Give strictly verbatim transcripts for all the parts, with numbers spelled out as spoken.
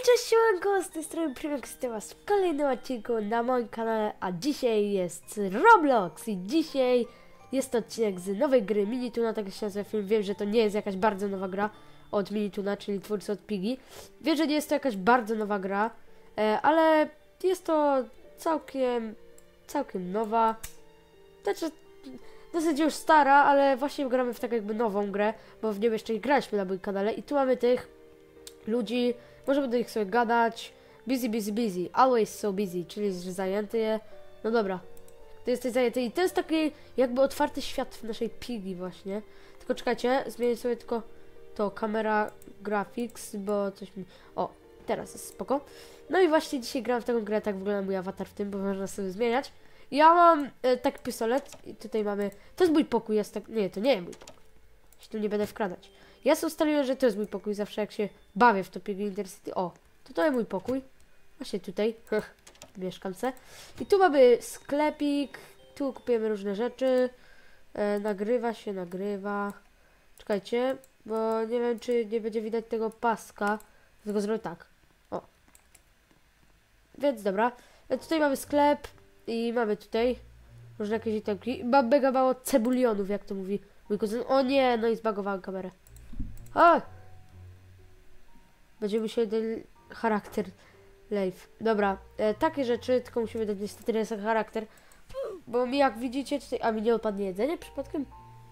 Cześć, siemanko, z tej strony Primek, z was w kolejnym odcinku na moim kanale, a dzisiaj jest Roblox i dzisiaj jest to odcinek z nowej gry Minituna, tak się nazywa film. Wiem, że to nie jest jakaś bardzo nowa gra od Minituna, czyli twórcy od Piggy. Wiem, że nie jest to jakaś bardzo nowa gra, e, ale jest to całkiem, całkiem nowa, znaczy dosyć już stara, ale właśnie gramy w tak jakby nową grę, bo w nią jeszcze nie graliśmy na moim kanale i tu mamy tych ludzi. Możemy do nich sobie gadać. Busy, busy, busy. Always so busy. Czyli, że zajęty je. No dobra. Ty jesteś zajęty. I to jest taki jakby otwarty świat w naszej Piggy właśnie. Tylko czekajcie. Zmienię sobie tylko to. Kamera graphics, bo coś mi... O, teraz jest spoko. No i właśnie dzisiaj gram w taką grę. Tak wygląda mój awatar w tym, bo można sobie zmieniać. Ja mam e, taki pistolet. I tutaj mamy... To jest mój pokój. Jest tak... Nie, to nie jest mój pokój. Się tu nie będę wkradać. Ja sobie ustaliłem, że to jest mój pokój, zawsze jak się bawię w to Piggy Intercity. O, to to jest mój pokój. Właśnie tutaj, mieszkam se. I tu mamy sklepik, tu kupujemy różne rzeczy. E, nagrywa się, nagrywa. Czekajcie, bo nie wiem, czy nie będzie widać tego paska. Dlatego zrobię tak. O. Więc dobra. E, tutaj mamy sklep i mamy tutaj różne jakieś itemki. Mam mega mało cebulionów, jak to mówi mój kuzyn. O nie, no i zbagowałem kamerę. A! Będziemy musieli ten charakter live. Dobra, e, takie rzeczy, tylko musimy dać niestety ten charakter. Bo mi jak widzicie tutaj... A mi nie odpadnie jedzenie przypadkiem?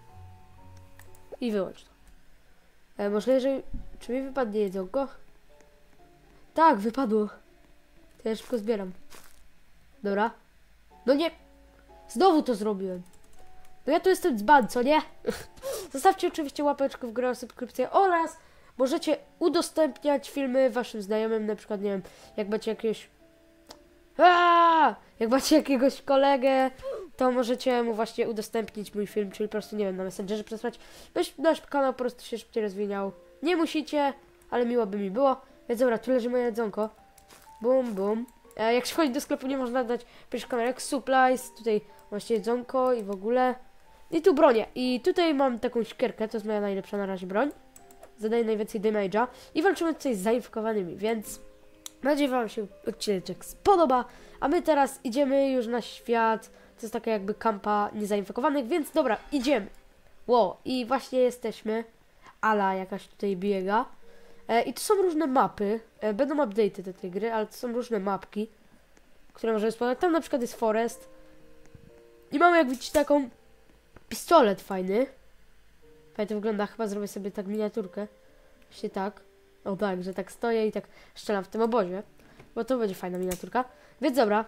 I wyłącz to. E, możliwe, że... Czy mi wypadnie jedzonko? Tak, wypadło. To ja szybko zbieram. Dobra. No nie! Znowu to zrobiłem. No ja tu jestem dzban, co nie? Zostawcie oczywiście łapeczkę w górę, subskrypcję oraz możecie udostępniać filmy waszym znajomym, na przykład, nie wiem, jak macie jakiegoś... Aaaa! Jak macie jakiegoś kolegę, to możecie mu właśnie udostępnić mój film, czyli po prostu, nie wiem, na Messengerze przesłać, byś nasz kanał po prostu się szybciej rozwijał. Nie musicie, ale miło by mi było. Więc dobra, tu leży moje jedzonko. Bum, bum. E, jak się chodzi do sklepu, nie można dać pierwszy kamerek, supplies, tutaj właśnie jedzonko i w ogóle... I tu bronię. I tutaj mam taką siekierkę, to jest moja najlepsza na razie broń. Zadaje najwięcej damage'a. I walczymy tutaj z zainfekowanymi, więc mam nadzieję, że wam się odcinek spodoba. A my teraz idziemy już na świat. To jest taka jakby kampa niezainfekowanych, więc dobra, idziemy. Wow, i właśnie jesteśmy. Ala jakaś tutaj biega. E, I to są różne mapy. E, będą update'y do tej gry, ale to są różne mapki, które możemy sprawdzić. Tam na przykład jest forest. I mamy, jak widzicie, taką pistolet fajny. Fajnie to wygląda, chyba zrobię sobie tak miniaturkę. Właśnie tak. O tak, że tak stoję i tak strzelam w tym obozie. Bo to będzie fajna miniaturka. Więc dobra.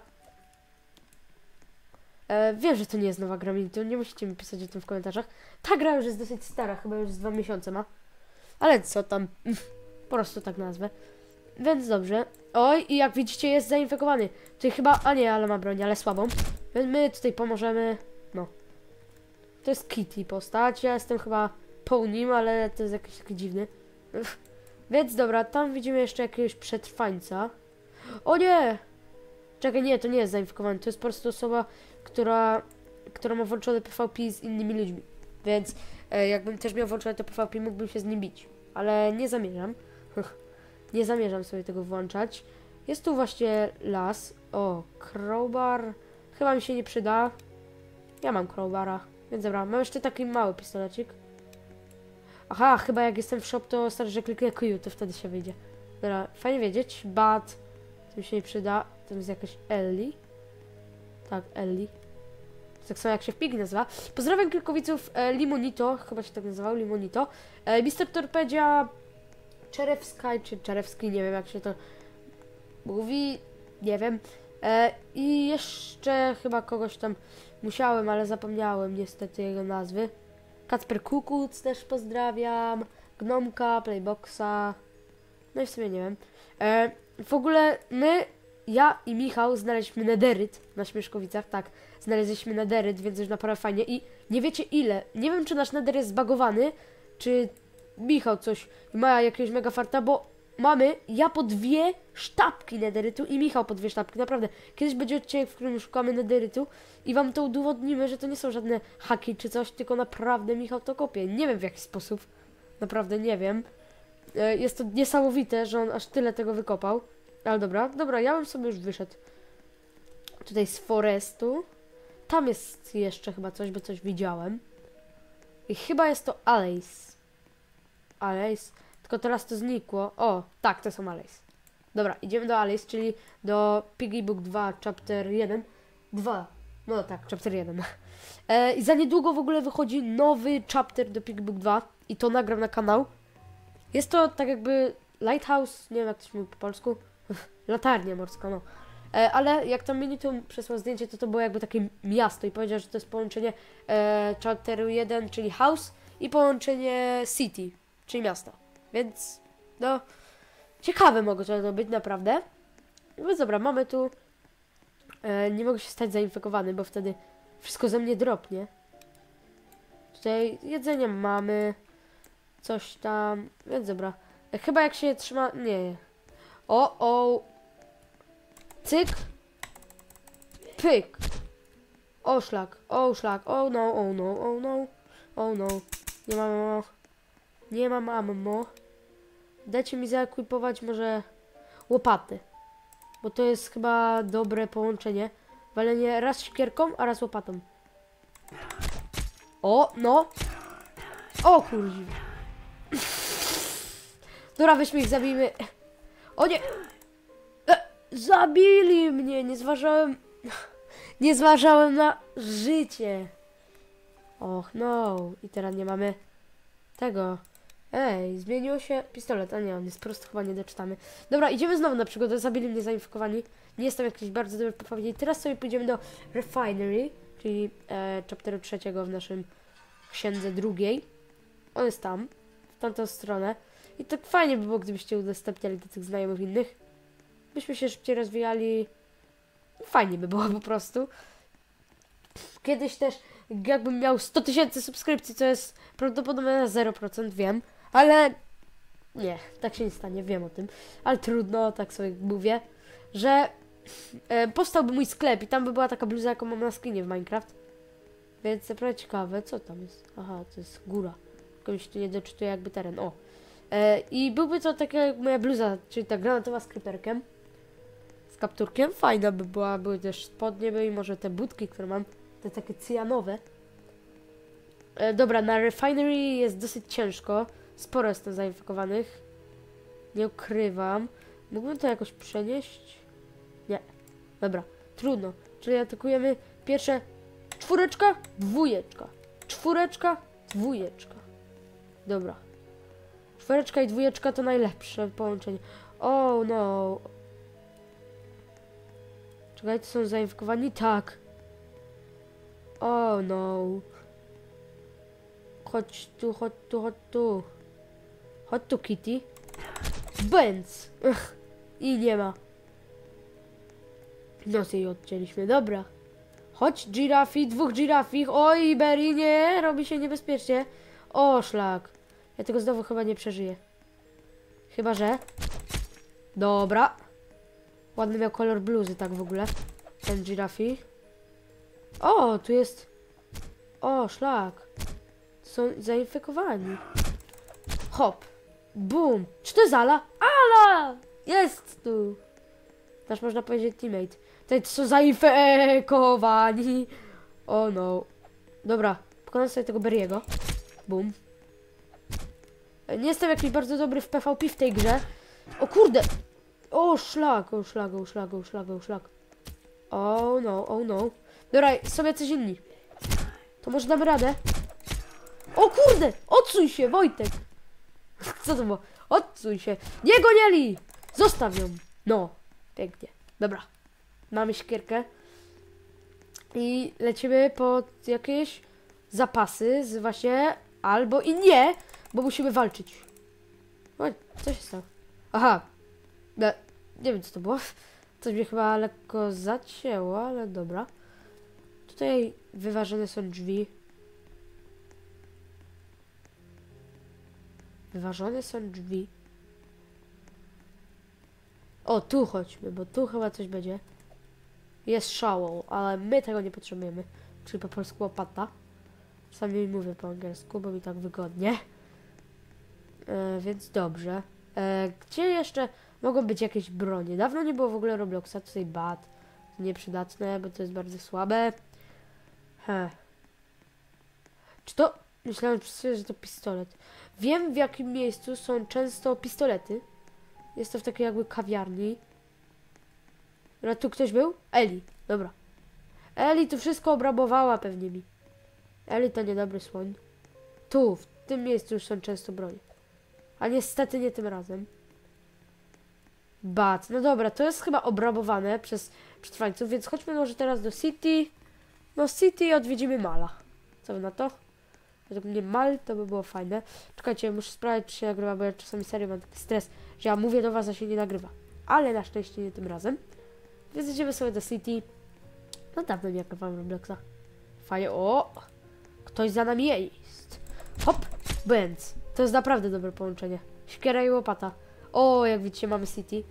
E, wiem, że to nie jest nowa gra Minitu, nie musicie mi pisać o tym w komentarzach. Ta gra już jest dosyć stara, chyba już z dwa miesiące ma. Ale co tam, po prostu tak nazwę. Więc dobrze. Oj, i jak widzicie, jest zainfekowany. Tutaj chyba, a nie, ale ma broń, ale słabą. Więc my tutaj pomożemy. No. To jest Kitty postać, ja jestem chyba po nim, ale to jest jakiś taki dziwny. Więc dobra, tam widzimy jeszcze jakiegoś przetrwańca. O nie! Czekaj, nie, to nie jest zainfekowany, to jest po prostu osoba, która, która ma włączone P V P z innymi ludźmi. Więc e, jakbym też miał włączone to P V P, mógłbym się z nim bić. Ale nie zamierzam. Nie zamierzam sobie tego włączać. Jest tu właśnie las. O, crowbar. Chyba mi się nie przyda. Ja mam crowbara. Więc dobra, mam jeszcze taki mały pistolecik. Aha, chyba jak jestem w shop, to starczy, że kliknę Q, to wtedy się wyjdzie. Dobra, fajnie wiedzieć, but to mi się nie przyda. To jest jakaś Ellie. Tak, Ellie. Tak samo jak się w Piggy nazywa. Pozdrawiam kilkowiców e, Limonito, chyba się tak nazywał, Limonito. E, mister Torpedzia Czerewska, czy Czerewski, nie wiem jak się to mówi, nie wiem. E, I jeszcze chyba kogoś tam musiałem, ale zapomniałem niestety jego nazwy. Kacper Kukuc też pozdrawiam. Gnomka, Playboxa. No i w sumie nie wiem. E, w ogóle my, ja i Michał znaleźliśmy nederyt na Śmieszkowicach. Tak, znaleźliśmy nederyt, więc już naprawdę fajnie. I nie wiecie ile. Nie wiem, czy nasz neder jest zbagowany, czy Michał coś ma jakiegoś mega farta, bo mamy ja po dwie sztabki nederytu i Michał po dwie sztabki, naprawdę. Kiedyś będzie odcinek, w którym szukamy nederytu i wam to udowodnimy, że to nie są żadne haki czy coś, tylko naprawdę Michał to kopie. Nie wiem w jaki sposób, naprawdę nie wiem. E, jest to niesamowite, że on aż tyle tego wykopał. Ale dobra, dobra, ja bym sobie już wyszedł. Tutaj z forestu. Tam jest jeszcze chyba coś, bo coś widziałem. I chyba jest to Alace. Alace. Tylko teraz to znikło. O, tak, to są Alace. Dobra, idziemy do Alace, czyli do Piggy Book dwa, chapter jeden. dwa. No tak, chapter jeden. E, I za niedługo w ogóle wychodzi nowy chapter do Piggy Book dwa. I to nagram na kanał. Jest to tak jakby Lighthouse, nie wiem jak to się mówi po polsku. Latarnia morska, no. E, ale jak tam Minitum przesłał zdjęcie, to to było jakby takie miasto i powiedział, że to jest połączenie e, chapteru jeden, czyli house i połączenie city, czyli miasta. Więc, no, ciekawe mogło to być, naprawdę. No dobra, mamy tu... E, nie mogę się stać zainfekowany, bo wtedy wszystko ze mnie dropnie. Tutaj jedzenie mamy, coś tam, więc dobra. E, chyba jak się trzyma... Nie. O, o. Cyk. Pyk. O szlak, o szlak, o no, o no, o no, o no. Nie ma mamo. Nie ma mamo. Dajcie mi zaekwipować może łopaty. Bo to jest chyba dobre połączenie. Walenie raz siekierką, a raz łopatą. O, no. O kurzi. Dobra, weźmy ich, zabijmy. O nie. E, zabili mnie, nie zważałem. Nie zważałem na życie. Och no. I teraz nie mamy tego. Ej, zmieniło się pistolet, a nie, on jest prosto, chyba nie doczytamy. Dobra, idziemy znowu na przygodę, zabili mnie zainfekowani. Nie jestem jakiś bardzo dobry podpowiedzi. Teraz sobie pójdziemy do Refinery, czyli e, chapteru trzeciego w naszym księdze drugiej. On jest tam, w tamtą stronę. I tak fajnie by było, gdybyście udostępniali do tych znajomych innych. Byśmy się szybciej rozwijali. Fajnie by było po prostu. Kiedyś też, jakbym miał sto tysięcy subskrypcji, co jest prawdopodobnie na zero procent, wiem. Ale nie, tak się nie stanie, wiem o tym. Ale trudno, tak sobie mówię, że e, powstałby mój sklep i tam by była taka bluza, jaką mam na skinie w Minecraft. Więc naprawdę ciekawe, co tam jest. Aha, to jest góra. Tylko mi się tu nie doczytuje jakby teren. O. E, I byłby to taka jak moja bluza, czyli ta granatowa z creeperkiem. Z kapturkiem. Fajna by była, były też spodnie, by i może te budki, które mam, te takie cyjanowe. E, dobra, na Refinery jest dosyć ciężko. Sporo jestem zainfekowanych. Nie ukrywam. Mógłbym to jakoś przenieść? Nie. Dobra, trudno. Czyli atakujemy pierwsze czwóreczka, dwójeczka. Czwóreczka, dwójeczka. Dobra. Czwóreczka i dwójeczka to najlepsze połączenie. Oh no. Czekaj, to są zainfekowani? Tak. Oh no. Chodź tu, chodź tu, chodź tu. Chodź tu, Kitty. Bęc. I nie ma. No sobie odcięliśmy, dobra. Chodź, girafi, dwóch girafich. Oj, Berry, nie, robi się niebezpiecznie. O, szlak. Ja tego znowu chyba nie przeżyję. Chyba, że... Dobra. Ładny miał kolor bluzy, tak w ogóle. Ten girafi. O, tu jest... O, szlak. Są zainfekowani. Hop. Bum. Czy to jest Ala? Ala! Jest tu. Też można powiedzieć teammate. Tutaj są zainfekowani. O oh no. Dobra. Pokonam sobie tego Berry'ego. Bum. Nie jestem jakiś bardzo dobry w P V P w tej grze. O kurde. O szlak, o szlak, o szlak, o szlak, o szlak. O no, o no. Dobra, są jacyś inni. To może damy radę? O kurde! Odsuń się, Wojtek! Co to było? Odsuń się! Nie gonieli! Zostaw ją! No, pięknie. Dobra. Mamy siekierkę. I lecimy po jakieś zapasy z właśnie... Albo i nie, bo musimy walczyć. O, co się stało? Aha. Ne, nie wiem, co to było. Coś mnie chyba lekko zacięło, ale dobra. Tutaj wyważone są drzwi. Wyważone są drzwi. O, tu chodźmy, bo tu chyba coś będzie. Jest szałą, ale my tego nie potrzebujemy. Czyli po polsku łopata. Sami mówię po angielsku, bo mi tak wygodnie. E, więc dobrze. E, gdzie jeszcze mogą być jakieś bronie? Dawno nie było w ogóle Robloxa. Tutaj bat. Nieprzydatne, bo to jest bardzo słabe. He. Czy to... Myślałem przez chwilę, że to pistolet. Wiem, w jakim miejscu są często pistolety. Jest to w takiej jakby kawiarni. Dobra, tu ktoś był? Eli. Dobra. Eli tu wszystko obrabowała pewnie mi. Eli to niedobry słoń. Tu, w tym miejscu już są często bronie. A niestety nie tym razem. Bat. No dobra, to jest chyba obrabowane przez przetrwańców, więc chodźmy może teraz do City. No City i odwiedzimy Mala. Co wy na to? Według mnie Mal to by było fajne. Czekajcie, muszę sprawdzić, czy się nagrywa, bo ja czasami serio mam taki stres, że ja mówię do was, a się nie nagrywa. Ale na szczęście nie tym razem. Więc idziemy sobie do City. No dawno nie nagrywałem Robloxa. Fajnie. O! Ktoś za nami jest. Hop! Bęc. To jest naprawdę dobre połączenie. Siekiera i łopata. O, jak widzicie, mamy City.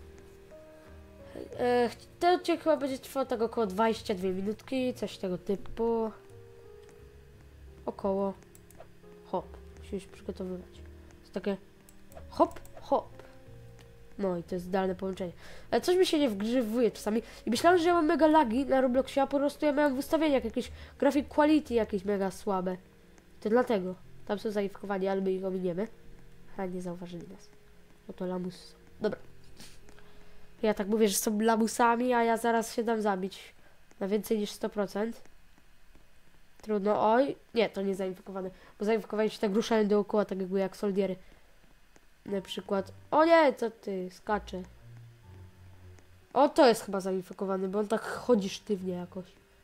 E, ten odcinek chyba będzie trwał tak około dwadzieścia dwie minutki, coś tego typu. Około. Hop. Musimy się przygotowywać. To jest takie hop, hop. No i to jest idealne połączenie. Ale coś mi się nie wgrzewuje czasami. I myślałem, że ja mam mega lagi na Robloxie, a po prostu ja miałem w ustawieniach jakieś graphic quality jakieś mega słabe. To dlatego. Tam są zainfekowani, ale my ich ominiemy. A nie zauważyli nas. Oto lamus. Dobra. Ja tak mówię, że są lamusami, a ja zaraz się dam zabić. Na więcej niż sto procent. Trudno. Oj. Nie, to nie zainfekowane. Bo zainfekowani się tak ruszają dookoła, tak jakby jak soldiery. Na przykład. O nie, co ty, skacze. O, to jest chyba zainfekowany, bo on tak chodzi sztywnie jakoś.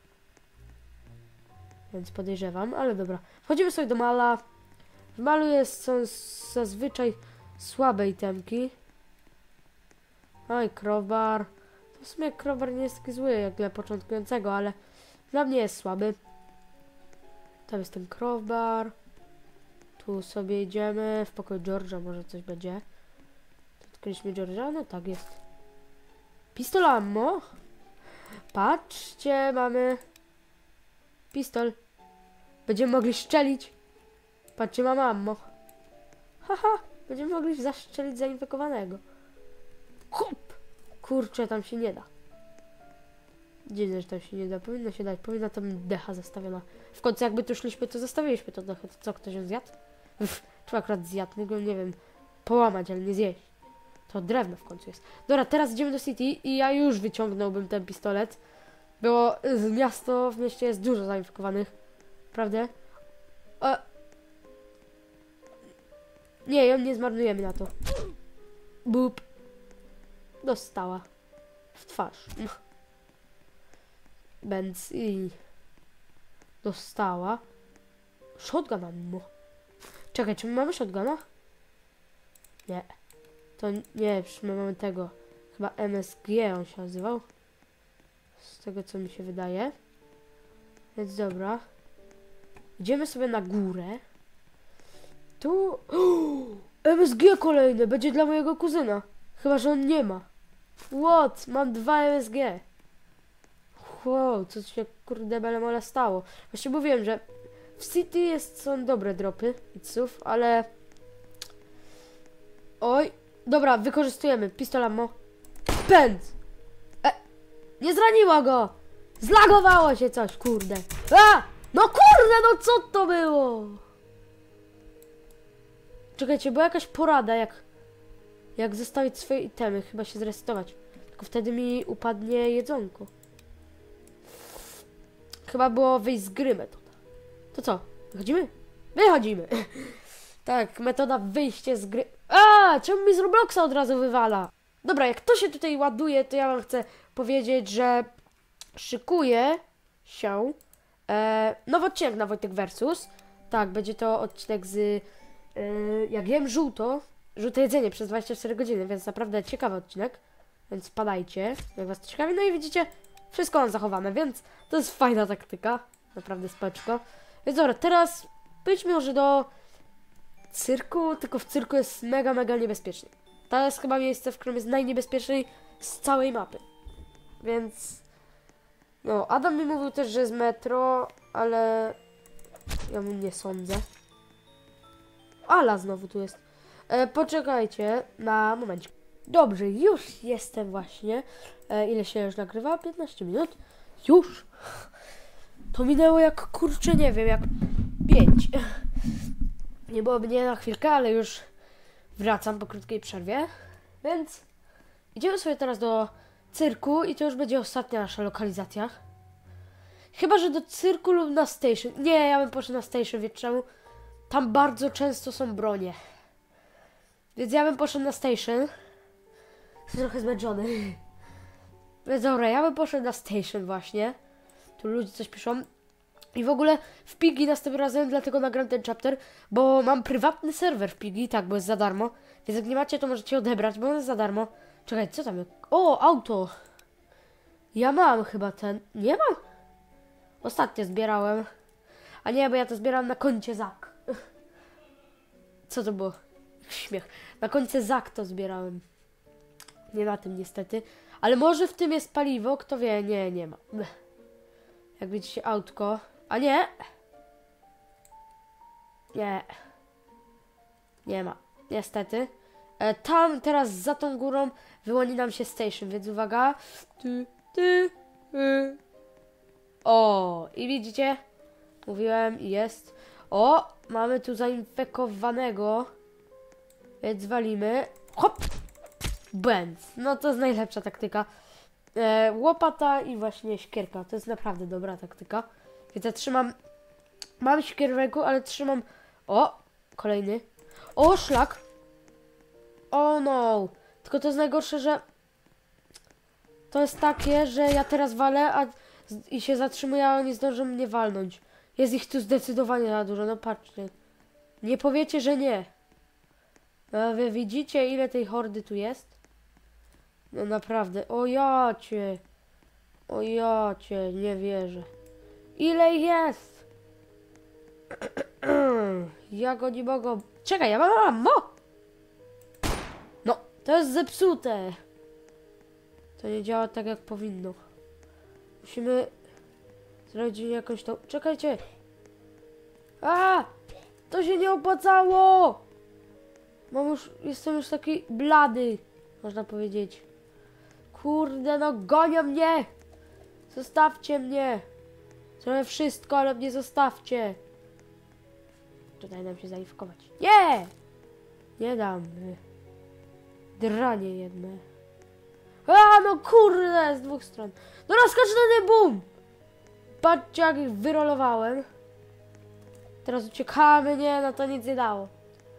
Więc podejrzewam, ale dobra. Wchodzimy sobie do Mala. W Malu jest, są zazwyczaj słabe itemki. Oj, crowbar. W sumie crowbar nie jest taki zły jak dla początkującego, ale dla mnie jest słaby. Tam jest ten crowbar. Tu sobie idziemy. W pokoju George'a może coś będzie. Tu odkryliśmy George'a? No tak jest. Pistol ammo. Patrzcie, mamy pistol. Będziemy mogli strzelić. Patrzcie, mamy ammo. Haha, będziemy mogli zastrzelić zainfekowanego. Hop! Kurczę, tam się nie da. Dziwne, że tam się nie da. Powinno się dać. Powinna tam decha zastawiona. W końcu jakby tu szliśmy, to zostawiliśmy to dechę. To co, ktoś ją zjadł? Uff, czy akurat zjadł? Mógłbym, nie wiem, połamać, ale nie zjeść. To drewno w końcu jest. Dobra, teraz idziemy do City i ja już wyciągnąłbym ten pistolet. Bo z miasto, w mieście jest dużo zainfekowanych. Prawda? E... Nie, ją nie zmarnujemy na to. Bup. Dostała. W twarz. Benz i... Dostała. Shotgun ammo. Czekaj, czy my mamy shotguna? Nie. To nie, przecież my mamy tego. Chyba M S G on się nazywał. Z tego co mi się wydaje. Więc dobra. Idziemy sobie na górę. Tu... M S G kolejne! Będzie dla mojego kuzyna. Chyba, że on nie ma. What? Mam dwa M S G. Wow, co się kurde belemola stało. Właśnie mówiłem, że w City jest, są dobre dropy idsów, ale... Oj. Dobra, wykorzystujemy. Pistol ammo. Pędz! E, nie zraniła go! Zlagowało się coś, kurde. A! No kurde, no co to było? Czekajcie, bo jakaś porada, jak... Jak zostawić swoje itemy, chyba się zresetować. Tylko wtedy mi upadnie jedzonko. Chyba było wyjść z gry metoda. To co? Wychodzimy? Wychodzimy! Tak, metoda wyjście z gry. A, czemu mi z Robloxa od razu wywala? Dobra, jak to się tutaj ładuje, to ja wam chcę powiedzieć, że szykuję się e, nowy odcinek na Wojtek Versus. Tak, będzie to odcinek z e, jak jem żółto, żółte jedzenie przez dwadzieścia cztery godziny, więc naprawdę ciekawy odcinek. Więc padajcie, jak was to ciekawi. No i widzicie, wszystko mam zachowane, więc to jest fajna taktyka. Naprawdę spoczko. Więc dobra, teraz pójdźmy może do cyrku, tylko w cyrku jest mega, mega niebezpiecznie. To jest chyba miejsce, w którym jest najniebezpieczniej z całej mapy. Więc... No, Adam mi mówił też, że jest metro, ale... Ja mu nie sądzę. Ala znowu tu jest. E, poczekajcie na moment. Dobrze, już jestem właśnie. E, ile się już nagrywa? piętnaście minut. Już? To minęło jak kurczę, nie wiem, jak pięć. Nie byłoby nie na chwilkę, ale już wracam po krótkiej przerwie. Więc idziemy sobie teraz do cyrku i to już będzie ostatnia nasza lokalizacja. Chyba że do cyrku lub na station. Nie, ja bym poszedł na station, wiecie czemu? Tam bardzo często są bronie. Więc ja bym poszedł na station. Jestem trochę zmęczony. Więc dobra, ja bym poszedł na station właśnie. Tu ludzie coś piszą. I w ogóle w Piggy następnym razem, dlatego nagram ten chapter, bo mam prywatny serwer w Piggy, tak, bo jest za darmo. Więc jak nie macie, to możecie odebrać, bo on jest za darmo. Czekaj, co tam jest? O, auto! Ja mam chyba ten... Nie mam? Ostatnio zbierałem. A nie, bo ja to zbierałem na koncie Zak. Co to było? Śmiech. Na koncie Zak to zbierałem. Nie na tym niestety. Ale może w tym jest paliwo, kto wie, nie, nie ma. Jak widzicie, autko. A nie! Nie. Nie ma. Niestety. E, tam teraz za tą górą wyłoni nam się station, więc uwaga. Ty, ty, ty. O! I widzicie? Mówiłem, jest. O! Mamy tu zainfekowanego. Więc walimy. Hop! Bęc. No to jest najlepsza taktyka. E, łopata i właśnie siekierka. To jest naprawdę dobra taktyka. Więc ja trzymam... Mam siekierę w ręku, ale trzymam... O! Kolejny. O, szlak! O no! Tylko to jest najgorsze, że... To jest takie, że ja teraz walę, a... I się zatrzymuję, a oni zdążą mnie walnąć. Jest ich tu zdecydowanie za dużo, no patrzcie. Nie powiecie, że nie. No wy widzicie, ile tej hordy tu jest? No naprawdę, o ja cię. O ja cię, nie wierzę. Ile ich jest? Jak oni mogą... Czekaj, ja mam ammo! No, to jest zepsute. To nie działa tak, jak powinno. Musimy zrobić jakąś tą... Czekajcie! A! To się nie opłacało! Mam już... Jestem już taki blady, można powiedzieć. Kurde, no gonią mnie! Zostawcie mnie! Zrobię wszystko, ale mnie zostawcie! To daj nam się zainfekować. Nie! Nie dam. Dranie jedne. A, no kurde, z dwóch stron. No rozkacz na ten boom! Patrzcie, jak ich wyrolowałem. Teraz uciekamy, nie, no to nic nie dało.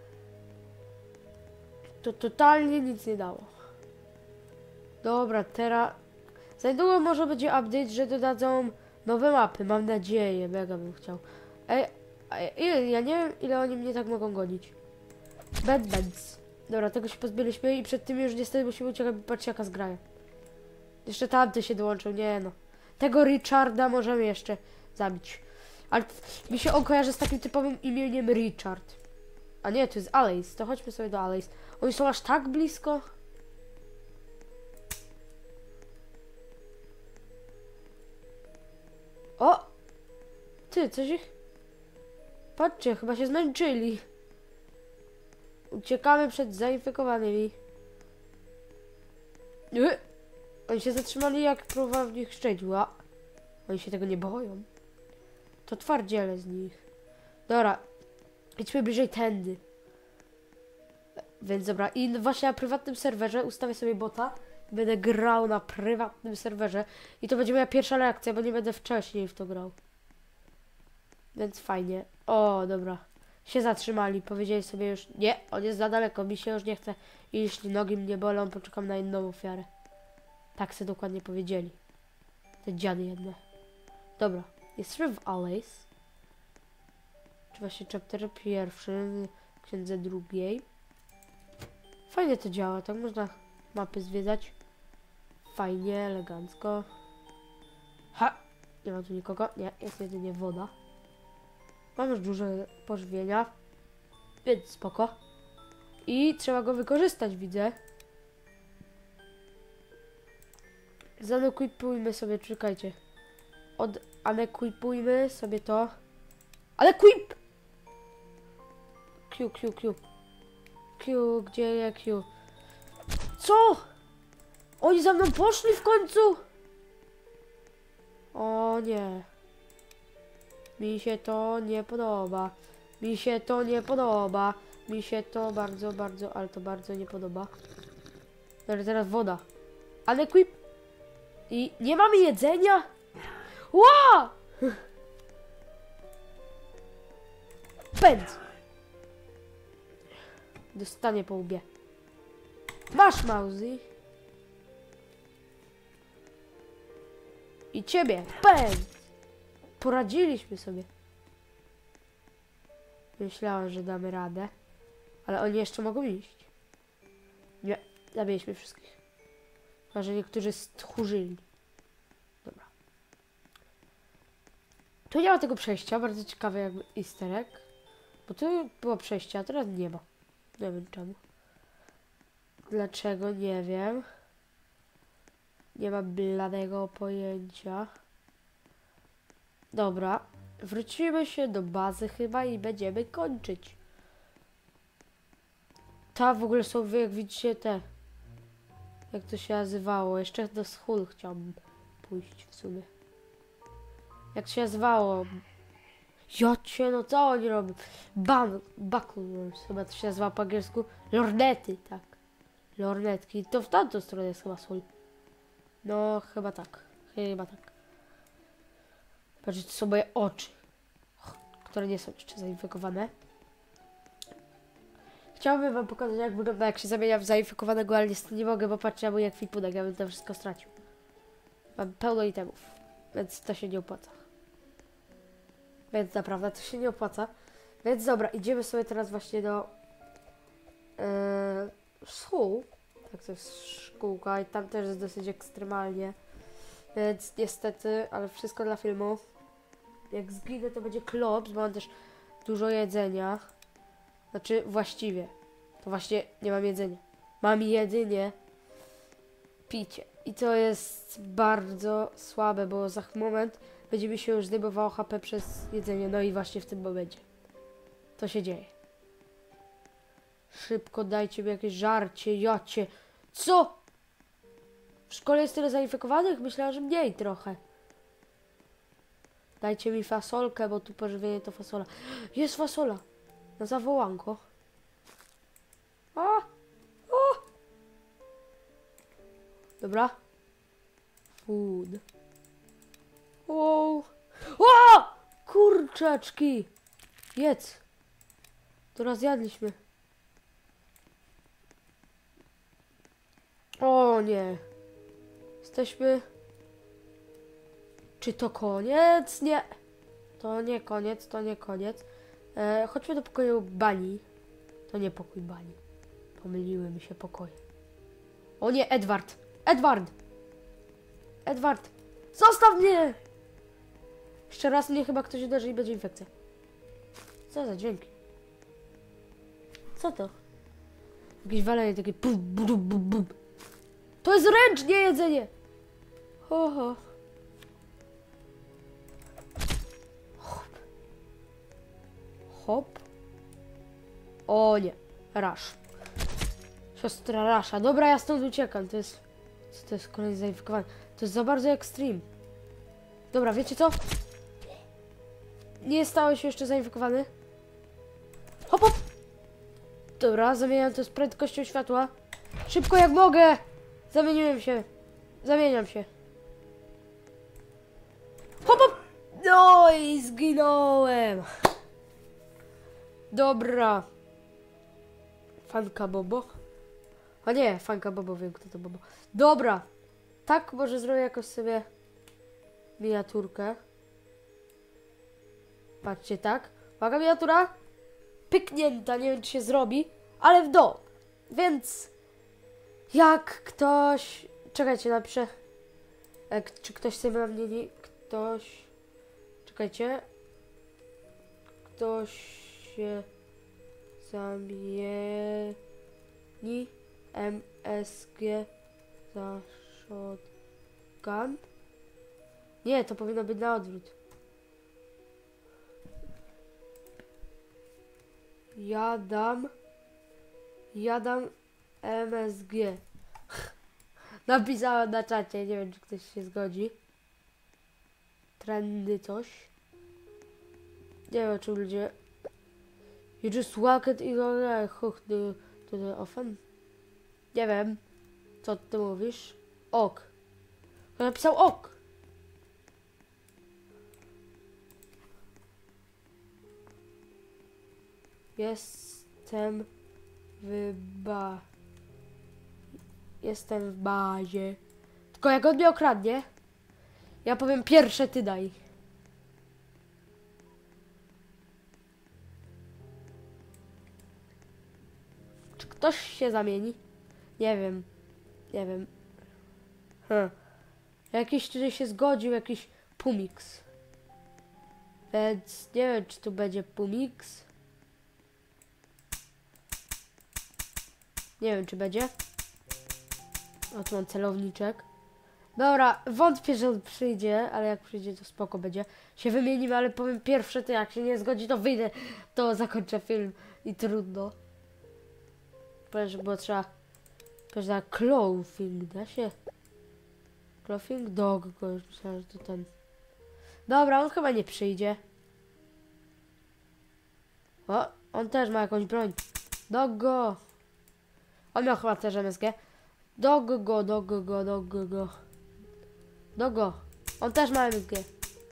To totalnie nic nie dało. Dobra, teraz... Za niedługo może będzie update, że dodadzą nowe mapy, mam nadzieję, mega bym chciał. Ej, ej, ja nie wiem, ile oni mnie tak mogą gonić. Bad Bands. Dobra, tego się pozbyliśmy i przed tym już niestety musimy uciekać, bo patrzcie jaka zgraja. Jeszcze tamty się dołączył, nie no. Tego Richarda możemy jeszcze zabić. Ale mi się on kojarzy z takim typowym imieniem Richard. A nie, to jest Alice, to chodźmy sobie do Alice. Oni są aż tak blisko. O! Ty, coś ich... Patrzcie, chyba się zmęczyli. Uciekamy przed zainfekowanymi. Yy! Oni się zatrzymali, jak próbowałem w nich strzelić. Ła. Oni się tego nie boją. To twardziele z nich. Dobra. Idźmy bliżej tędy. Więc dobra. I właśnie na prywatnym serwerze ustawię sobie bota. Będę grał na prywatnym serwerze. I to będzie moja pierwsza reakcja, bo nie będę wcześniej w to grał. Więc fajnie. O, dobra. Się zatrzymali. Powiedzieli sobie już, nie, on jest za daleko, mi się już nie chce. I jeśli nogi mnie bolą, poczekam na inną ofiarę. Tak sobie dokładnie powiedzieli. Te dziady jedne. Dobra. Jesteśmy w Alice. Czy właśnie chapter pierwszy, księdze drugiej. Fajnie to działa, tak można mapy zwiedzać. Fajnie, elegancko. Ha! Nie ma tu nikogo. Nie, jest jedynie woda. Mam już dużo pożywienia. Więc spoko. I trzeba go wykorzystać, widzę. Zanequipujmy sobie, czekajcie. Od anequipujmy sobie to. Ale quip! Q, Q, Q. Q. Q, gdzie je Q? Co? Oni za mną poszli w końcu? O nie. Mi się to nie podoba. Mi się to nie podoba. Mi się to bardzo, bardzo, ale to bardzo nie podoba. Ale teraz woda. Unequip. I nie mamy jedzenia? Ła! Pędz! Dostanie po łbie. Masz, Mauzy. I ciebie. Pędz! Poradziliśmy sobie. Myślałem, że damy radę. Ale oni jeszcze mogą iść. Nie, zabiliśmy wszystkich. Chyba, że niektórzy stchórzyli. Dobra. Tu nie ma tego przejścia. Bardzo ciekawe jakby easter egg. Bo tu było przejście, a teraz nie ma. Nie wiem czemu. Dlaczego? Nie wiem. Nie mam bladego pojęcia. Dobra. Wrócimy się do bazy chyba i będziemy kończyć. Ta w ogóle są, jak widzicie, te. Jak to się nazywało? Jeszcze do schól chciałbym pójść w sumie. Jak się nazywało? Jocie, no co oni robią? Ban, buckles, chyba to się nazywa po angielsku. Lornety, tak. Lornetki. To w tamtą stronę jest chyba sól. No, chyba tak. Chyba tak. Patrzcie, to są moje oczy, które nie są jeszcze zainfekowane. Chciałbym wam pokazać, jak wygląda, jak się zamienia w zainfekowanego, ale niestety nie mogę, bo patrzcie na mój ekwipunek, ja bym to wszystko stracił. Mam pełno itemów, więc to się nie opłaca. Więc naprawdę to się nie opłaca. Więc dobra, idziemy sobie teraz właśnie do yy, szkół. Tak, to jest szkółka i tam też jest dosyć ekstremalnie. Więc niestety, ale wszystko dla filmu. Jak zginę, to będzie klops, bo mam też dużo jedzenia. Znaczy, właściwie. To właśnie nie mam jedzenia. Mam jedynie picie. I to jest bardzo słabe, bo za moment będzie mi się już zdejmowało H P przez jedzenie. No i właśnie w tym momencie to się dzieje. Szybko dajcie mi jakieś żarcie, jacie. Co? W szkole jest tyle zainfekowanych? Myślałam, że mniej trochę. Dajcie mi fasolkę, bo tu pożywienie to fasola. Jest fasola. Na zawołanko. A! O! Dobra. Food. Wow. O! Kurczaczki. Jedz. To raz jadliśmy. O nie. Jesteśmy... Czy to koniec? Nie. To nie koniec, to nie koniec. E, chodźmy do pokoju Bani. To nie pokój Bani. Pomyliły mi się pokoje. O nie, Edward! Edward! Edward! Zostaw mnie! Jeszcze raz mnie chyba ktoś uderzy i będzie infekcja. Co za dźwięki? Co to? Jakieś walenie takie bum, bum, bum, bum. To jest ręcznie jedzenie! Ho, ho. Hop. Hop. O nie. Rasz. Siostra Rasza. Dobra, ja stąd uciekam. To jest... Co to jest kolejny zainfekowany? To jest za bardzo extreme. Dobra, wiecie co? Nie stałeś się jeszcze zainfekowany. Hop, hop. Dobra, zamieniam to z prędkością światła. Szybko jak mogę. Zamieniłem się. Zamieniam się. Hop, hop. No i zginąłem. Dobra. Fanka Bobo. A nie, fanka Bobo, wiem kto to Bobo. Dobra. Tak, może zrobię jakoś sobie miniaturkę. Patrzcie, tak. Uwaga, miniatura. Pyknięta, nie wiem czy się zrobi, ale w dół. Więc jak ktoś... Czekajcie, napiszę. E, czy ktoś sobie na mnie nie... Ktoś... Czekajcie. Ktoś się zamieni M S G za shotgun. Nie, to powinno być na odwrót. Ja dam Ja dam M S G. Napisałem na czacie, nie wiem czy ktoś się zgodzi. Trendy coś. Nie wiem czy ludzie... You just walk it in your hook to, to the offen. Nie wiem. Co ty mówisz? Ok. On napisał ok. Jestem w ba... Jestem w bazie. Tylko jak on mnie okradnie, ja powiem pierwsze ty daj. Czy ktoś się zamieni? Nie wiem. Nie wiem. Hm. Jakiś tutaj się zgodził, jakiś Pumix. Więc nie wiem, czy tu będzie Pumix. Nie wiem, czy będzie. O, tu mam celowniczek. Dobra, wątpię, że on przyjdzie, ale jak przyjdzie, to spoko będzie. Się wymienimy, ale powiem pierwsze, to jak się nie zgodzi, to wyjdę, to zakończę film i trudno. Powiem, że było trzeba... Powiem, że clothing, da się? Clothing? Dog, go już myślałem, że to ten... Dobra, on chyba nie przyjdzie. O, on też ma jakąś broń. Doggo! On miał chyba też M S G. Doggo, doggo, doggo. Doggo. On też ma M S G.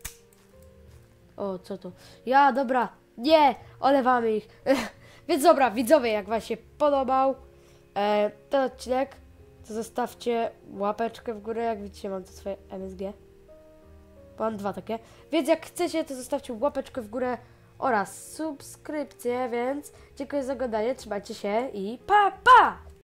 O, co to? Ja, dobra. Nie! Olewamy ich. Więc dobra, widzowie, jak wam się podobał e, ten odcinek, to zostawcie łapeczkę w górę. Jak widzicie, mam to swoje M S G. Mam dwa takie. Więc jak chcecie, to zostawcie łapeczkę w górę oraz subskrypcję, więc dziękuję za oglądanie. Trzymajcie się i pa, pa!